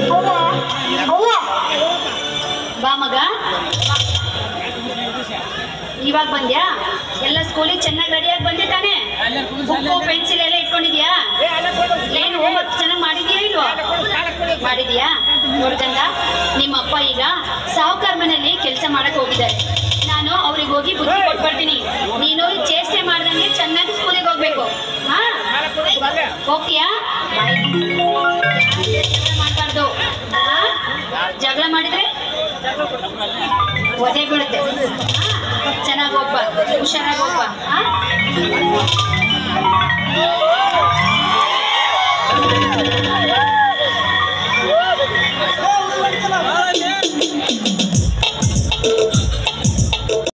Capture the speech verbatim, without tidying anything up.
ಬಾ ಮಗ, ಇವಾಗ ಬಂದ್ಯಾ? ಎಲ್ಲ ಸ್ಕೂಲಿಗೆ ಚೆನ್ನಾಗಿ ರೆಡಿಯಾಗಿ ಬಂದೆ ತಾನೆ? ಬುಕ್ಕು ಪೆನ್ಸಿಲ್ ಎಲ್ಲ ಇಟ್ಕೊಂಡಿದ್ಯಾ? ಏನು ಹೋಮ್ವರ್ಕ್ ಚೆನ್ನಾಗಿ ಮಾಡಿದ್ಯಾ ಇಲ್ವಾ? ಮಾಡಿದ್ಯಾ? ನೋಡ್ಕಂದ, ನಿಮ್ಮ ಅಪ್ಪ ಈಗ ಸಾಹುಕಾರ ಮನೆಯಲ್ಲಿ ಕೆಲಸ ಮಾಡಕ್ ಹೋಗಿದ್ದಾರೆ. ನಾನು ಅವ್ರಿಗೆ ಹೋಗಿ ಬುದ್ಧಿ ಕೊಟ್ಬಿಡ್ತೀನಿ. ನೀನು ಚೇಷ್ಟೆ ಮಾಡ್ದಂಗೆ ಚೆನ್ನಾಗಿ ಸ್ಕೂಲಿಗೆ ಹೋಗ್ಬೇಕು. ಹಾ, ಹೋಗ್ತೀಯಾ? ಮಾಡಬಾರ್ದು. ಜಗಳ ಮಾಡಿದ್ರೆ ಒದೆ ಬೀಳುತ್ತೆ. ಚೆನ್ನಾಗಿ ಹೋಗ್ಬಾ, ಹುಷಾರಾಗಿ ಹೋಗ್ಬಾ.